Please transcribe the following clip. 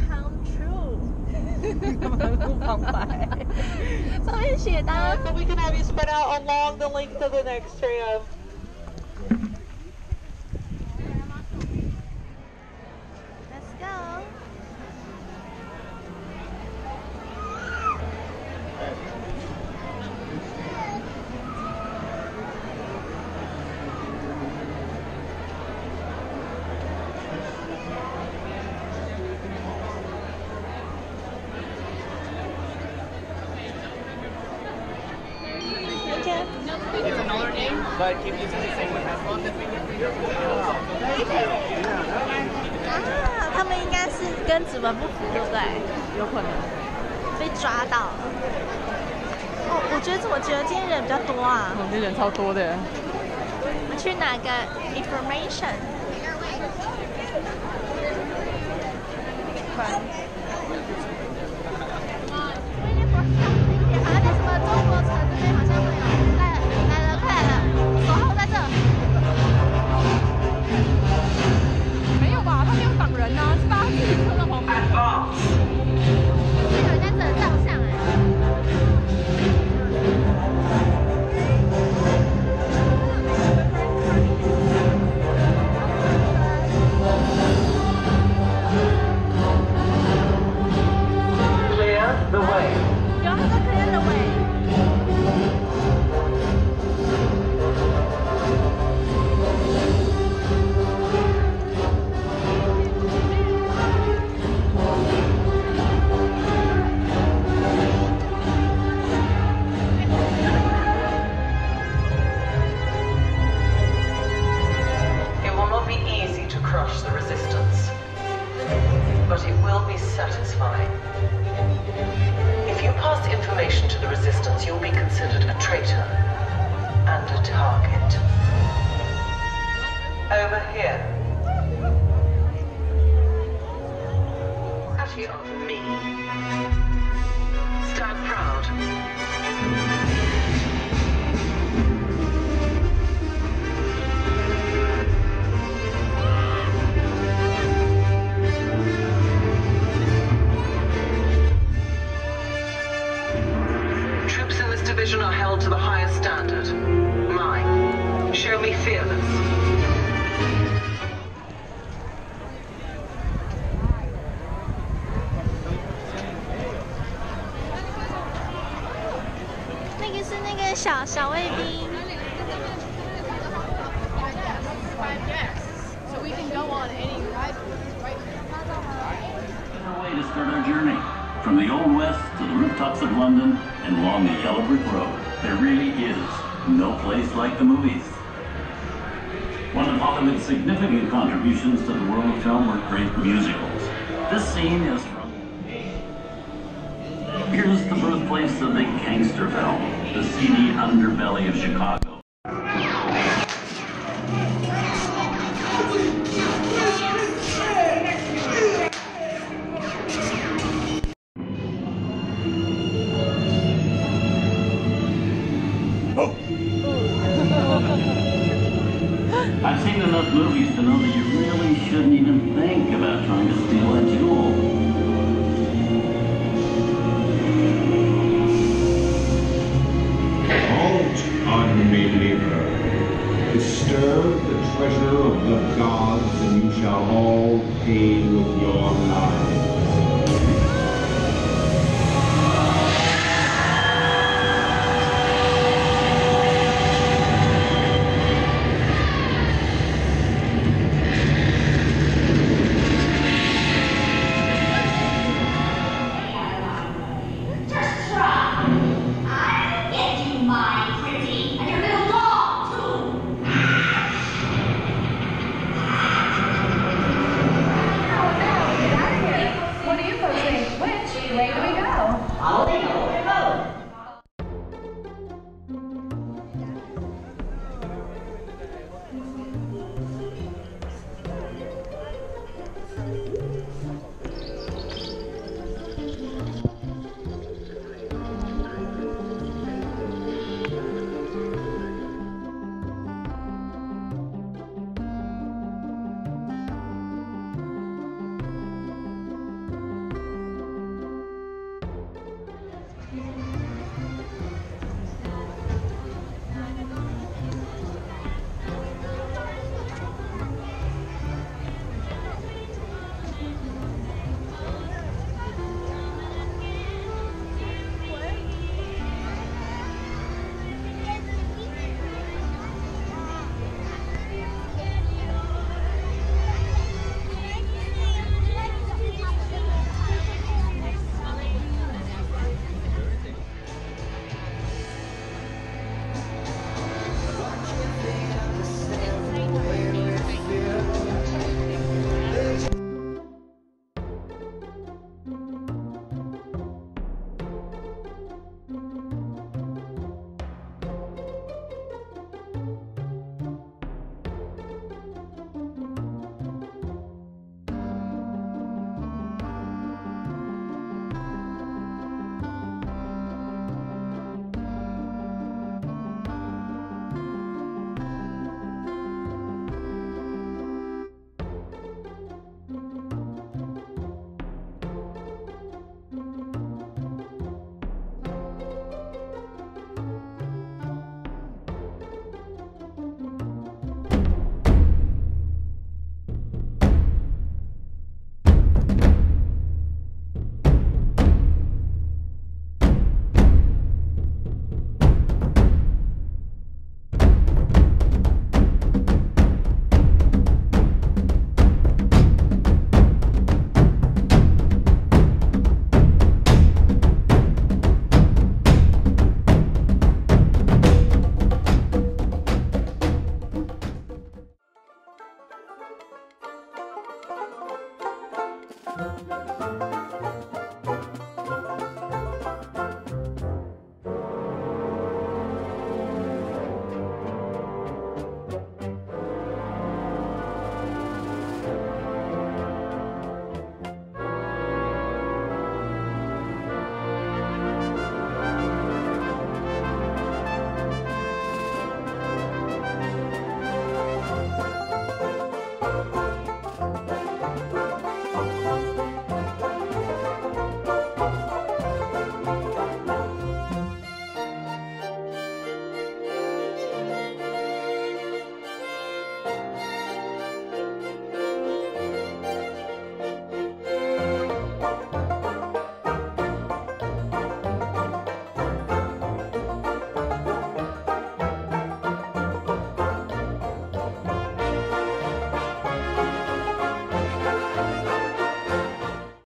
come true。录旁白，上面写的。 So we can have you spread out along the length of the next tram. Let's go. It's another name, but keep using the same one as long as we can figure it out. 啊，他们应该是跟指纹不符，对不对？ 有可能。 被抓到了。哦，我觉得今天人比较多啊。 今天人超多的。 我们去哪个 information？ 好像什么中国城这边好像会有，来了，快来了，守候在这。 没有吧？他没有挡人啊，是大家自己车在旁边。 有人在这照相哎。 Clear the way. 有他说 clear the way。 It will not be easy to crush the resistance, but it will be satisfying. If you pass information to the resistance, you'll be considered a traitor and a target. Over here. Statue of me. Stand proud. Troops in this division are held to the highest standard. Mine. Show me fearless. 那个小卫兵。 So we can go on any ride. Way to start our journey. From the Old West to the rooftops of London and along the yellow brick road, there really is no place like the movies. One of Hollywood's significant contributions to the world of film were great musicals. This scene is from... Here's the birthplace of the gangster film, the seedy underbelly of Chicago. I've seen enough movies to know that you really shouldn't even think about trying to steal a jewel. Halt, unbeliever. Disturb the treasure of the gods, and you shall all pay with your lives.